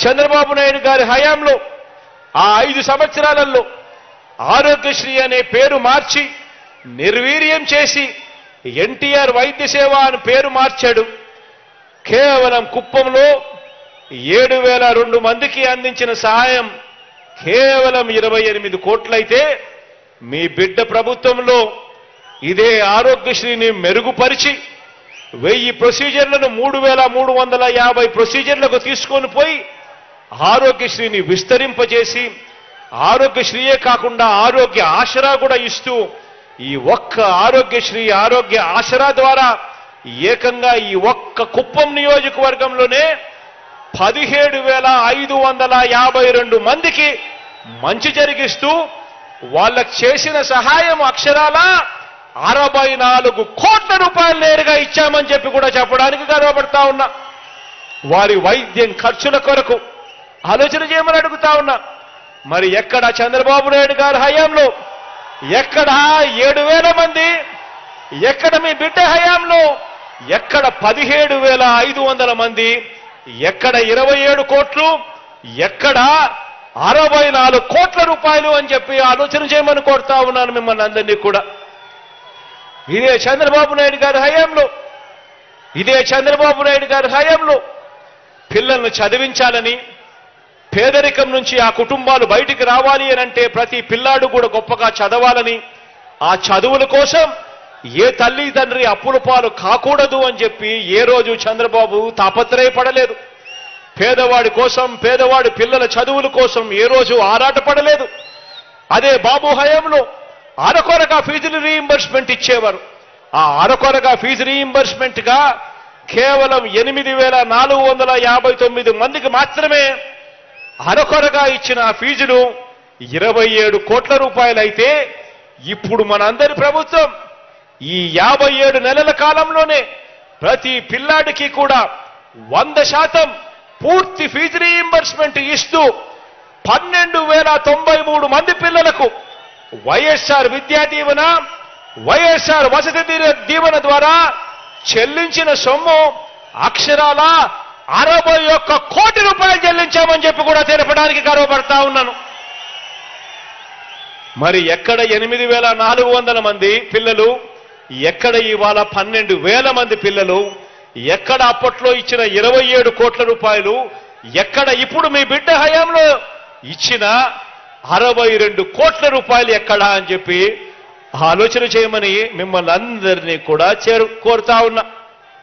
చంద్రబాబు నాయుడు గారి హయాంలో ఆ 5 సంవత్సరాలలో ఆరోగ్యశ్రీ అనే పేరు మార్చి నిర్వీర్యం చేసి ఎన్టీఆర్ వైద్య సేవ అని పేరు మార్చాడు. కేవలం కుప్పంలో 7,002 మందికి అందించిన సహాయం కేవలం 28 కోట్లయితే మీ బిడ్డ ప్రభుత్వంలో ఇదే ఆరోగ్యశ్రీని మెరుగుపరిచి 1000 ప్రొసీజర్లను 3,350 ప్రొసీజర్లకు తీసుకొని పోయి ఆరోగ్యశ్రీని విస్తరింపజేసి ఆరోగ్యశ్రీయే కాకుండా ఆరోగ్య ఆసరా కూడా ఇస్తూ ఈ ఒక్క ఆరోగ్యశ్రీ ఆరోగ్య ఆసరా ద్వారా ఏకంగా ఈ ఒక్క కుప్పం నియోజకవర్గంలోనే 17,552 మందికి మంచి జరిగిస్తూ వాళ్ళకు చేసిన సహాయం అక్షరాల 64 కోట్ల రూపాయలు నేరుగా ఇచ్చామని చెప్పి కూడా చెప్పడానికి గర్వపడతా ఉన్నా. వారి వైద్యం ఖర్చుల కొరకు ఆలోచన చేయమని అడుగుతా ఉన్నా. మరి ఎక్కడ చంద్రబాబు నాయుడు గారి హయాంలో ఎక్కడ 7,000 మంది, ఎక్కడ మీ బిడ్డ హయాంలో ఎక్కడ 17,500 మంది, ఎక్కడ 27 కోట్లు, ఎక్కడ 64 కోట్ల రూపాయలు అని చెప్పి ఆలోచన చేయమని కోరుతా ఉన్నాను మిమ్మల్ని అందరినీ కూడా. ఇదే చంద్రబాబు నాయుడు గారి హయాంలో పిల్లలను చదివించాలని, పేదరికం నుంచి ఆ కుటుంబాలు బయటికి రావాలి అనంటే ప్రతి పిల్లాడు కూడా గొప్పగా చదవాలని, ఆ చదువుల కోసం ఏ తల్లి తండ్రి అప్పుల పాలు కాకూడదు అని చెప్పి ఏ రోజు చంద్రబాబు తాపత్రయపడలేదు. పేదవాడి కోసం, పేదవాడి పిల్లల చదువుల కోసం ఏ రోజు ఆరాటపడలేదు. అదే బాబు హయాంలో అరకొరగా ఫీజులు రీయింబర్స్మెంట్ ఇచ్చేవారు. ఆ అరకొరగా ఫీజు రీయింబర్స్మెంట్ గా కేవలం 8,459 మందికి మాత్రమే అరకొరగా ఇచ్చిన ఆ ఫీజులు 27 కోట్ల రూపాయలైతే ఇప్పుడు మనందరి ప్రభుత్వం ఈ 57 నెలల కాలంలోనే ప్రతి పిల్లాడికి కూడా 100% పూర్తి ఫీజు రీయింబర్స్మెంట్ ఇస్తూ 12,093 మంది పిల్లలకు వైఎస్ఆర్ విద్యా దీవెన, వైఎస్ఆర్ వసతి దీవెన ద్వారా చెల్లించిన సొమ్ము అక్షరాల 61 కోటి రూపాయలు చెల్లించామని చెప్పి కూడా తెలపడానికి గర్వపడతా ఉన్నాను. మరి ఎక్కడ 8,400 మంది పిల్లలు, ఎక్కడ ఇవాళ 12,000 మంది పిల్లలు, ఎక్కడ అప్పట్లో ఇచ్చిన 27 కోట్ల రూపాయలు, ఎక్కడ ఇప్పుడు మీ బిడ్డ హయాంలో ఇచ్చిన 62 కోట్ల రూపాయలు ఎక్కడా అని చెప్పి ఆలోచన చేయమని మిమ్మల్ని అందరినీ కూడా కోరుతా ఉన్నా.